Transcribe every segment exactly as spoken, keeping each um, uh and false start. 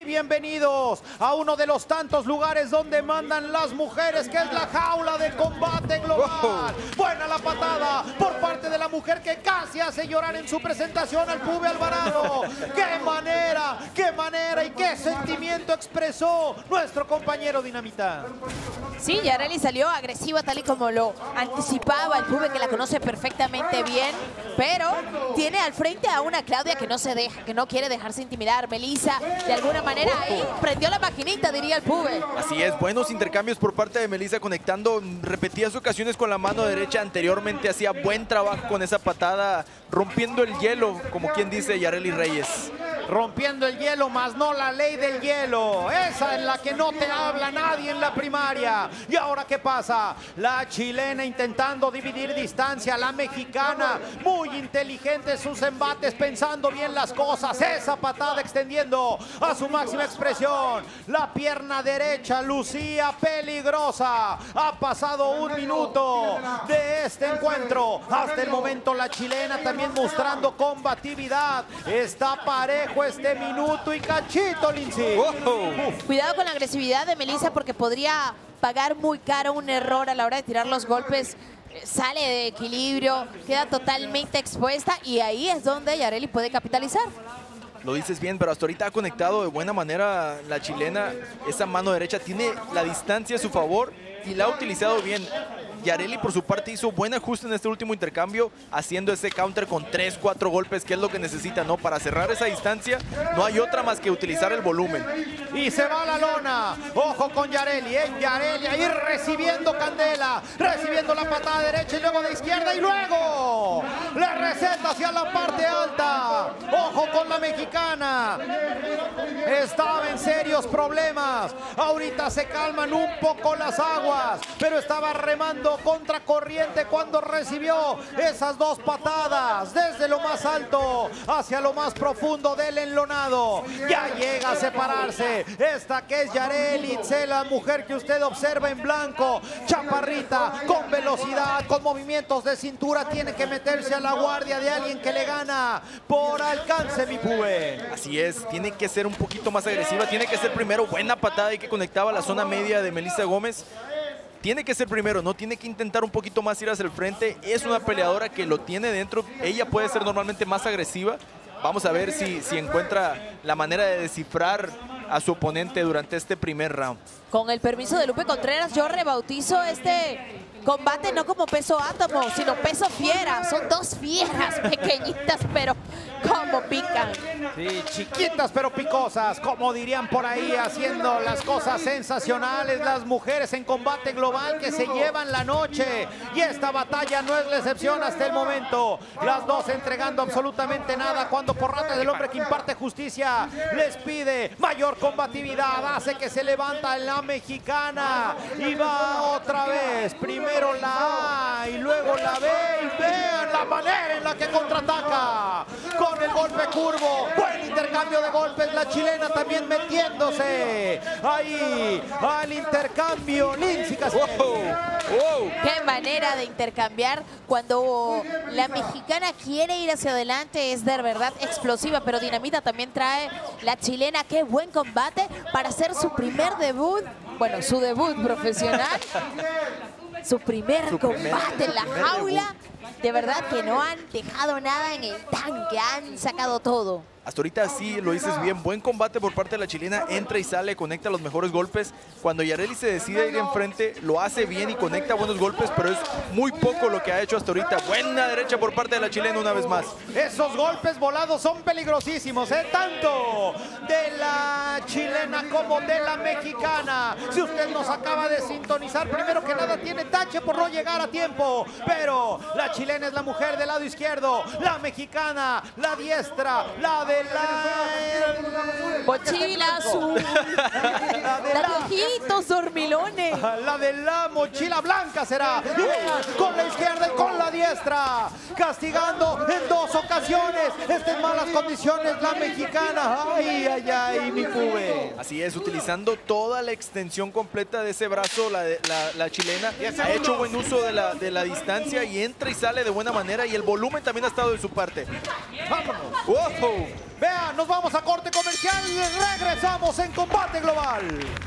Bienvenidos a uno de los tantos lugares donde mandan las mujeres, que es la jaula de combate global. Wow. Buena la patada por parte de la mujer que casi hace llorar en su presentación al Pube Alvarado. ¡Qué manera, qué manera y qué sentimiento expresó nuestro compañero Dinamita! Sí, Yareli salió agresiva tal y como lo anticipaba el Pube, que la conoce perfectamente bien, pero tiene al frente a una Claudia que no se deja, que no quiere dejarse intimidar. Melissa, de alguna manera, ahí prendió la maquinita, diría el Pube. Así es, buenos intercambios por parte de Melissa, conectando repetidas ocasiones con la mano derecha. Anteriormente hacía buen trabajo con esa patada, rompiendo el hielo, como quien dice Yareli Reyes. Rompiendo el hielo, más no la ley del hielo. Esa en la que no te habla nadie en la primaria. ¿Y ahora qué pasa? La chilena intentando dividir distancia. La mexicana, muy inteligente en sus embates, pensando bien las cosas. Esa patada extendiendo a su máxima expresión. La pierna derecha lucía peligrosa. Ha pasado un minuto de este encuentro. Hasta el momento la chilena también mostrando combatividad. Está parejo este minuto y cachito, Lindsay. Wow. Cuidado con la agresividad de Melissa, porque podría pagar muy caro un error a la hora de tirar los golpes. Sale de equilibrio, queda totalmente expuesta y ahí es donde Yareli puede capitalizar. Lo dices bien, pero hasta ahorita ha conectado de buena manera la chilena. Esa mano derecha tiene la distancia a su favor y la ha utilizado bien. Yareli, por su parte, hizo buen ajuste en este último intercambio, haciendo ese counter con tres, cuatro golpes, que es lo que necesita, ¿no? Para cerrar esa distancia, no hay otra más que utilizar el volumen. Y se va a la lona. Ojo con Yareli, ¿eh? Yareli ahí recibiendo candela, recibiendo la patada derecha y luego de izquierda y luego la receta hacia la parte alta. Ojo con la mexicana. Estaba en serios problemas. Ahorita se calman un poco las aguas, pero estaba remando contra corriente cuando recibió esas dos patadas desde lo más alto hacia lo más profundo del enlonado. Ya llega a separarse esta que es Yareli Itzel, la mujer que usted observa en blanco, chaparrita, con velocidad, con movimientos de cintura, tiene que meterse a la guardia de alguien que le gana por alcance, mi Pube. Así es, tiene que ser un poquito más agresiva, tiene que ser primero buena patada y que conectaba la zona media de Melissa Gómez. Tiene que ser primero, no tiene que intentar un poquito más ir hacia el frente. Es una peleadora que lo tiene dentro. Ella puede ser normalmente más agresiva. Vamos a ver si, si encuentra la manera de descifrar a su oponente durante este primer round. Con el permiso de Lupe Contreras, yo rebautizo este combate no como peso átomo, sino peso fiera. Son dos fieras pequeñitas, pero como pican. Sí, chiquitas pero picosas, como dirían por ahí, haciendo las cosas sensacionales. Las mujeres en combate global que se llevan la noche. Y esta batalla no es la excepción hasta el momento. Las dos entregando absolutamente nada, cuando Porrata del hombre que imparte justicia les pide mayor combatividad. Hace que se levanta la mexicana y va otra vez. Primero la A y luego la B, y vean la manera en la que contraataca con el golpe curvo. Buen intercambio de golpes, la chilena también metiéndose ahí al intercambio. Lindsay Castillo. Wow, wow. Qué manera de intercambiar cuando la mexicana quiere ir hacia adelante, es de verdad explosiva, pero Dinamita también trae la chilena. Qué buen combate para hacer su primer debut, bueno, su debut profesional. Su primer Su combate primer, en la primer jaula. debut. De verdad que no han dejado nada en el tanque, han sacado todo. Hasta ahorita sí lo dices bien, buen combate por parte de la chilena, entra y sale, conecta los mejores golpes. Cuando Yareli se decide ir enfrente, lo hace bien y conecta buenos golpes, pero es muy poco lo que ha hecho hasta ahorita. Buena derecha por parte de la chilena una vez más. Esos golpes volados son peligrosísimos, ¿eh? Tanto de la chilena como de la mexicana. Si usted nos acaba de sintonizar, primero que nada tiene tache por no llegar a tiempo, pero la chilena es la mujer del lado izquierdo, la mexicana, la diestra, la de la mochila azul, la de la ojitos dormilones, la de la mochila blanca será. Y vean, con la izquierda y con la diestra, castigando en dos ocasiones. Está en malas condiciones la mexicana. Ay, ay, ay, mi Pube. Pube. Así es, utilizando toda la extensión completa de ese brazo, la, la, la chilena. Ha hecho buen uso de la, de la distancia y entra y sale de buena manera. Y el volumen también ha estado de su parte. Vámonos. Wow. Vean, nos vamos a corte comercial y regresamos en Combate Global.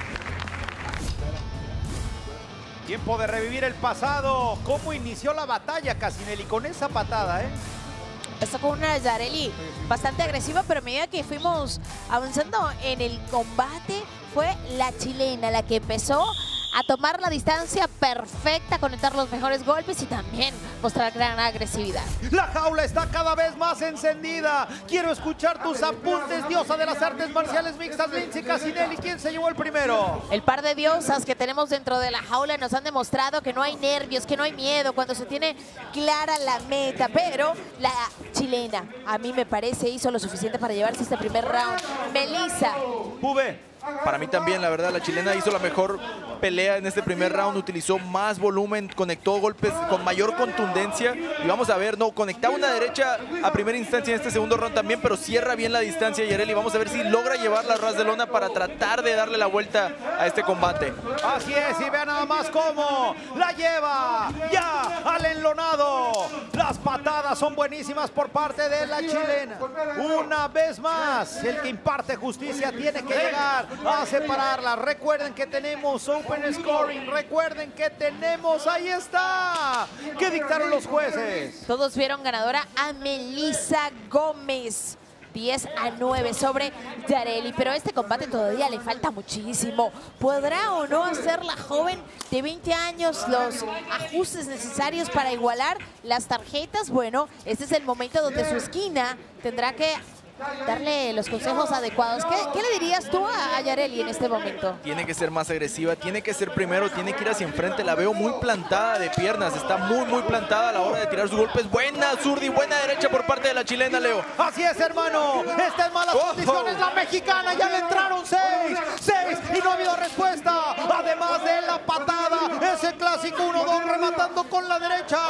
Tiempo de revivir el pasado. ¿Cómo inició la batalla, Casinelli? Con esa patada, ¿eh? Empezó con una Yareli bastante agresiva, pero a medida que fuimos avanzando en el combate, fue la chilena la que empezó a tomar la distancia perfecta, conectar los mejores golpes y también mostrar gran agresividad. La jaula está cada vez más encendida. Quiero escuchar tus apuntes, diosa de las artes marciales mixtas, Lindsay Casinelli. ¿Quién se llevó el primero? El par de diosas que tenemos dentro de la jaula nos han demostrado que no hay nervios, que no hay miedo cuando se tiene clara la meta, pero la chilena, a mí me parece, hizo lo suficiente para llevarse este primer round. Melissa. Pube. Para mí también, la verdad, la chilena hizo la mejor pelea en este primer round, utilizó más volumen, conectó golpes con mayor contundencia y vamos a ver, no, conectaba una derecha a primera instancia en este segundo round también, pero cierra bien la distancia Yareli. Vamos a ver si logra llevar la ras de lona para tratar de darle la vuelta a este combate. Así es, y vean nada más cómo la lleva ya al enlonado. Las patadas son buenísimas por parte de la chilena. Una vez más, el que imparte justicia tiene que llegar a separarla. Recuerden que tenemos Open Scoring. Recuerden que tenemos, ahí está, ¿qué dictaron los jueces? Todos vieron ganadora a Melissa Gómez. diez a nueve sobre Yareli, pero a este combate todavía le falta muchísimo. ¿Podrá o no hacer la joven de veinte años los ajustes necesarios para igualar las tarjetas? Bueno, este es el momento donde su esquina tendrá que darle los consejos adecuados. ¿Qué, qué le dirías tú a, a Yareli en este momento? Tiene que ser más agresiva, tiene que ser primero, tiene que ir hacia enfrente. La veo muy plantada de piernas, está muy, muy plantada a la hora de tirar sus golpes. Buena zurda y buena derecha por parte de la chilena, Leo. Así es, hermano. Está en malas Ojo. condiciones la mexicana. Ya le entraron seis, seis y no ha habido respuesta. Además de la patada, ese clásico uno dos rematando con la derecha.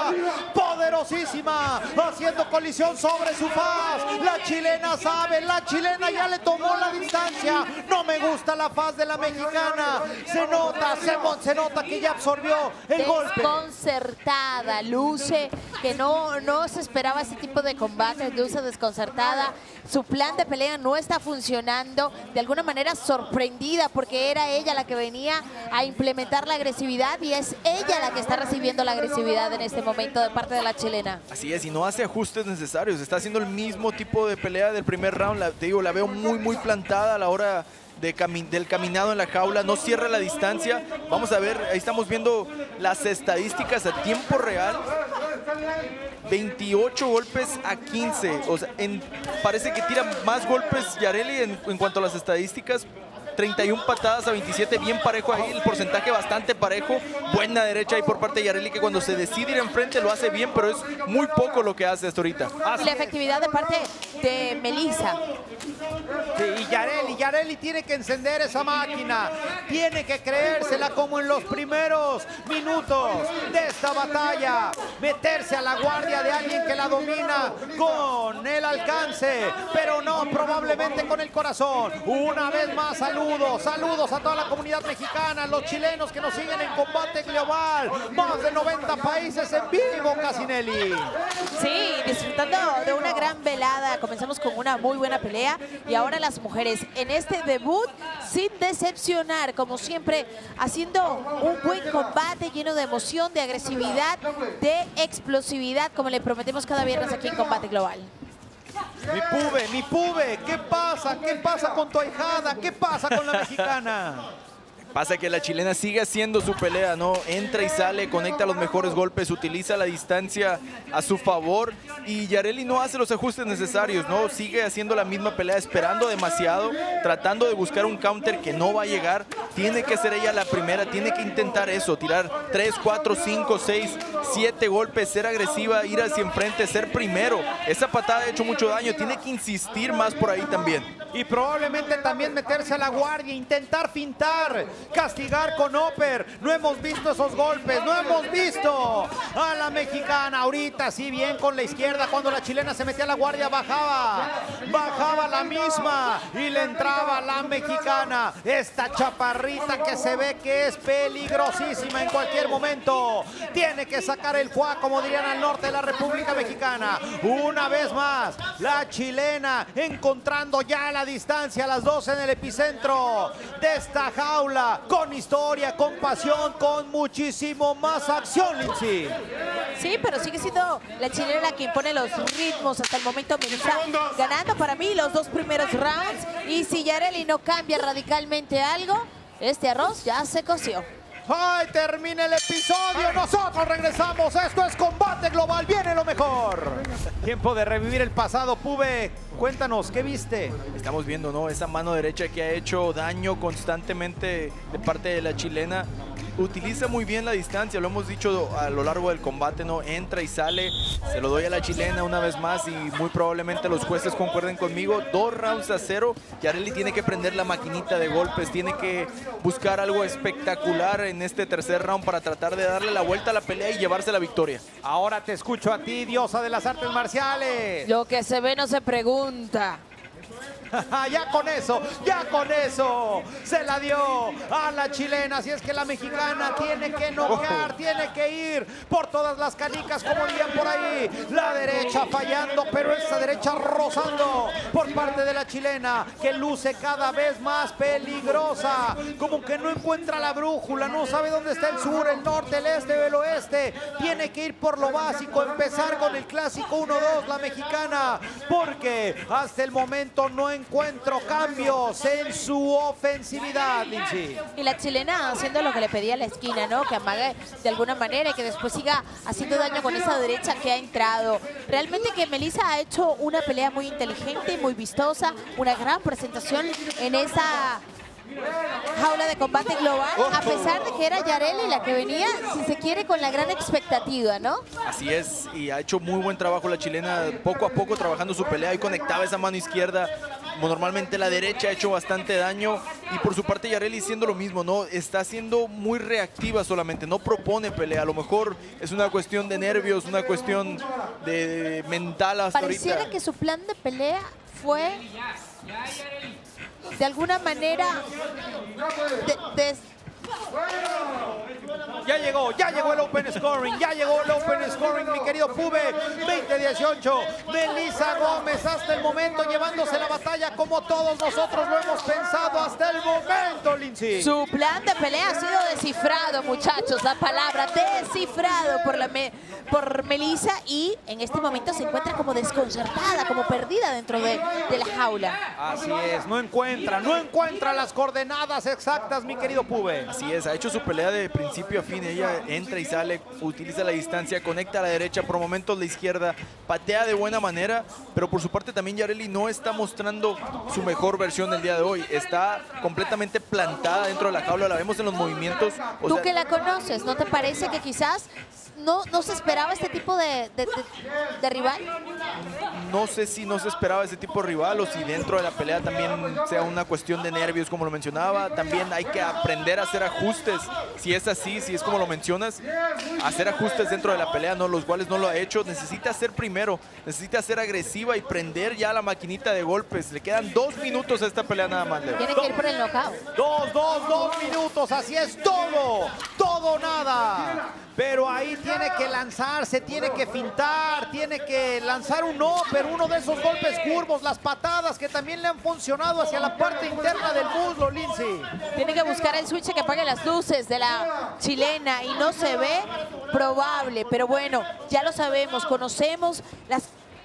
Poderosísima, haciendo colisión sobre su faz. La chilena sabe, la chilena ya le tomó la distancia. No me gusta la faz de la mexicana. Se nota, se, se nota que ya absorbió el golpe. Desconcertada, luce que no, no se esperaba ese tipo de combate, luce desconcertada. Su plan de pelea no está funcionando. De alguna manera sorprendida porque era ella la que venía a implementar la agresividad y es ella la que está recibiendo la agresividad en este momento de parte de la chilena. Así es, y no hace ajustes necesarios. Está haciendo el mismo tipo de pelea del primer round. La, te digo, la veo muy, muy plantada a la hora de cami del caminado en la jaula. No cierra la distancia. Vamos a ver, ahí estamos viendo las estadísticas a tiempo real. veintiocho golpes a quince. O sea, en, parece que tira más golpes Yareli en, en cuanto a las estadísticas. treinta y una patadas a veintisiete, bien parejo ahí, el porcentaje bastante parejo. Buena derecha ahí por parte de Yareli, que cuando se decide ir enfrente lo hace bien, pero es muy poco lo que hace hasta ahorita. Y la efectividad de parte de Melissa. Sí, y Yareli, Yareli tiene que encender esa máquina. Tiene que creérsela como en los primeros minutos de esta batalla. Meterse a la guardia de alguien que la domina con el alcance, pero no probablemente con el corazón. Una vez más, saludos, saludos a toda la comunidad mexicana, los chilenos que nos siguen en Combate Global. Más de noventa países en vivo, Casinelli. Sí, disfrutando de una gran velada. Comenzamos con una muy buena pelea y ahora las mujeres en este debut sin decepcionar, como siempre, haciendo un buen combate lleno de emoción, de agresividad, de explosividad, como le prometemos cada viernes aquí en Combate Global. Mi Pube, mi Pube, ¿qué pasa? ¿Qué pasa con tu ahijada? ¿Qué pasa con la mexicana? Pasa que la chilena sigue haciendo su pelea, ¿no? Entra y sale, conecta los mejores golpes, utiliza la distancia a su favor y Yareli no hace los ajustes necesarios, ¿no? Sigue haciendo la misma pelea, esperando demasiado, tratando de buscar un counter que no va a llegar. Tiene que ser ella la primera, tiene que intentar eso, tirar tres, cuatro, cinco, seis, siete golpes, ser agresiva, ir hacia enfrente, ser primero. Esa patada ha hecho mucho daño, tiene que insistir más por ahí también. Y probablemente también meterse a la guardia, intentar fintar, castigar con upper. No hemos visto esos golpes, no hemos visto a la mexicana. Ahorita sí, bien con la izquierda, cuando la chilena se metía a la guardia, bajaba, bajaba la misma y le entraba la mexicana. Esta chaparrita que se ve que es peligrosísima en cualquier momento. Tiene que sacar el fuá, como dirían al norte de la República Mexicana. Una vez más, la chilena encontrando ya la distancia, las dos en el epicentro de esta jaula, con historia, con pasión, con muchísimo más acción, Lindsay. Sí, pero sigue siendo la chilena la que impone los ritmos hasta el momento. Melissa ganando para mí los dos primeros rounds, y si Yareli no cambia radicalmente algo, este arroz ya se coció. ¡Ay, termina el episodio! Nosotros regresamos. Esto es Combate Global. Viene lo mejor. Tiempo de revivir el pasado. Pube, cuéntanos, ¿qué viste? Estamos viendo, ¿no? Esa mano derecha que ha hecho daño constantemente de parte de la chilena. Utiliza muy bien la distancia, lo hemos dicho a lo largo del combate, ¿no? Entra y sale, se lo doy a la chilena una vez más y muy probablemente los jueces concuerden conmigo. Dos rounds a cero. Yareli tiene que prender la maquinita de golpes, tiene que buscar algo espectacular en este tercer round para tratar de darle la vuelta a la pelea y llevarse la victoria. Ahora te escucho a ti, diosa de las artes marciales. Lo que se ve no se pregunta. Ya con eso, ya con eso se la dio a la chilena. Así es que la mexicana tiene que noquear, tiene que ir por todas las canicas, como dirían por ahí. La derecha fallando, pero esa derecha rozando por parte de la chilena, que luce cada vez más peligrosa. Como que no encuentra la brújula, no sabe dónde está el sur, el norte, el este o el oeste. Tiene que ir por lo básico, empezar con el clásico uno dos, la mexicana, porque hasta el momento no encuentro cambios en su ofensividad, Lindsay. Y la chilena haciendo lo que le pedía a la esquina, ¿no? Que amague de alguna manera y que después siga haciendo daño con esa derecha que ha entrado. Realmente que Melissa ha hecho una pelea muy inteligente y muy vistosa, una gran presentación en esa jaula de combate global, a pesar de que era Yareli la que venía, si se quiere, con la gran expectativa, ¿no? Así es, y ha hecho muy buen trabajo la chilena, poco a poco trabajando su pelea y conectaba esa mano izquierda. Normalmente la derecha ha hecho bastante daño, y por su parte Yareli siendo lo mismo, ¿no? Está siendo muy reactiva solamente, no propone pelea. A lo mejor es una cuestión de nervios, una cuestión de mental hasta Pareciera ahorita. que su plan de pelea fue de alguna manera de, de Ya llegó, ya llegó el open scoring, ya llegó el open scoring, mi querido Pube. veinte dieciocho, Melissa Gómez hasta el momento llevándose la batalla como todos nosotros lo hemos pensado hasta el momento, Lindsay. Su plan de pelea ha sido descifrado, muchachos, la palabra descifrado por, la me, por Melissa, y en este momento se encuentra como desconcertada, como perdida dentro de, de la jaula. Así es, no encuentra, no encuentra las coordenadas exactas, mi querido Pube. Así es, ha hecho su pelea de principio a fin. Ella entra y sale, utiliza la distancia, conecta a la derecha, por momentos la izquierda, patea de buena manera, pero por su parte también Yareli no está mostrando su mejor versión del día de hoy. Está completamente plantada dentro de la jaula, la vemos en los movimientos. O Tú sea, que la conoces, ¿no te parece que quizás no, no se esperaba este tipo de, de, de, de rival? no sé si no se esperaba ese tipo de rival o si dentro de la pelea también sea una cuestión de nervios, como lo mencionaba. También hay que aprender a hacer ajustes. Si es así, si es como lo mencionas, hacer ajustes dentro de la pelea, ¿no? Los cuales no lo ha hecho. Necesita ser primero, necesita ser agresiva y prender ya la maquinita de golpes. Le quedan dos minutos a esta pelea nada más. Leo. Tiene que ir por el knockout. Dos, dos, dos minutos, así es todo, todo o nada. Pero ahí tiene que lanzarse, tiene que fintar, tiene que lanzar un upper, uno de esos golpes curvos, las patadas que también le han funcionado hacia la parte interna del muslo, Lindsay. Tiene que buscar el switch que apague las luces de la chilena y no se ve probable. Pero bueno, ya lo sabemos, conocemos las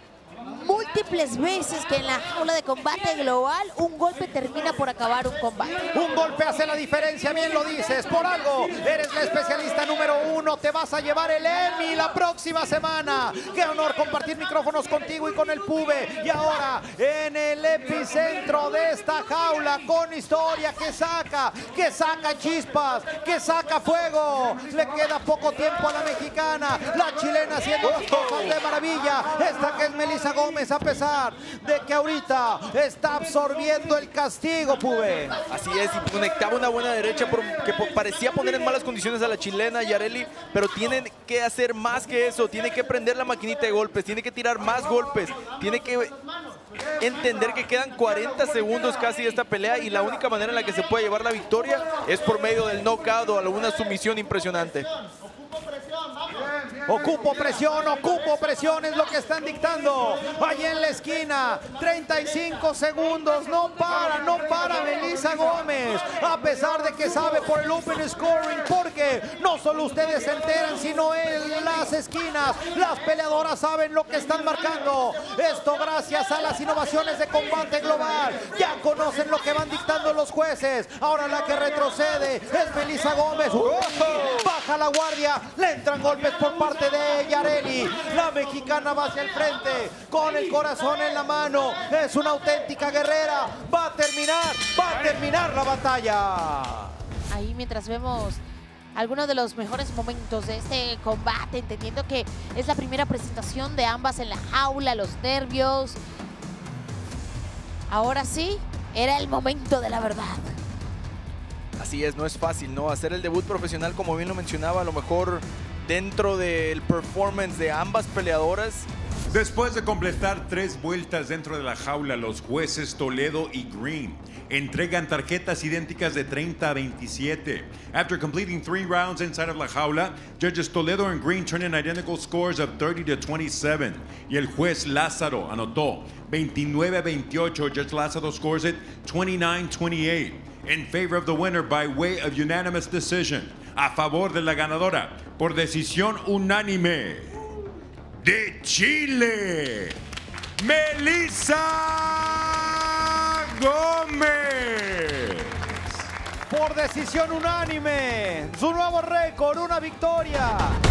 múltiples veces que en la jaula de combate global un golpe termina por acabar un combate. Un golpe hace la diferencia, bien lo dices. Por algo, eres la especialista número uno. Te vas a llevar el Emmy la próxima semana. Qué honor compartir micrófonos contigo y con el Pube. Y ahora, en el epicentro de esta jaula, con historia que saca, que saca chispas, que saca fuego. Le queda poco tiempo a la mexicana. La chilena haciendo las cosas de maravilla. Esta que es Melissa Gómez, Gómez, a pesar de que ahorita está absorbiendo el castigo, Pube. Así es, y conectaba una buena derecha por, que por, parecía poner en malas condiciones a la chilena Yareli, pero tienen que hacer más que eso, tiene que prender la maquinita de golpes, tiene que tirar más golpes, tiene que entender que quedan cuarenta segundos casi de esta pelea y la única manera en la que se puede llevar la victoria es por medio del knockout o alguna sumisión impresionante. Ocupo presión, ocupo presión, es lo que están dictando. Allí en la esquina, treinta y cinco segundos, no para, no para Melissa Gómez. A pesar de que sabe por el open scoring, porque no solo ustedes se enteran, sino en las esquinas. Las peleadoras saben lo que están marcando. Esto gracias a las innovaciones de Combate Global. Ya conocen lo que van dictando los jueces. Ahora la que retrocede es Melissa Gómez. ¡Oh! Baja la guardia, le entran golpes por parte de Yareli. La mexicana va hacia el frente con el corazón en la mano. Es una auténtica guerrera. Va a terminar, va a terminar la batalla. Ahí mientras vemos algunos de los mejores momentos de este combate, entendiendo que es la primera presentación de ambas en la jaula, los nervios. Ahora sí, era el momento de la verdad. Así es, no es fácil, ¿no? Hacer el debut profesional, como bien lo mencionaba, a lo mejor dentro del performance de ambas peleadoras. Después de completar tres vueltas dentro de la jaula, los jueces Toledo y Green entregan tarjetas idénticas de treinta a veintisiete. After completing three rounds inside of la jaula, judges Toledo and Green turn in identical scores of thirty to twenty-seven. Y el juez Lázaro anotó veintinueve a veintiocho. Judge Lázaro scores it twenty-nine twenty-eight in favor of the winner by way of unanimous decision. A favor de la ganadora por decisión unánime de Chile, Melissa Gómez. Por decisión unánime, su nuevo récord, una victoria.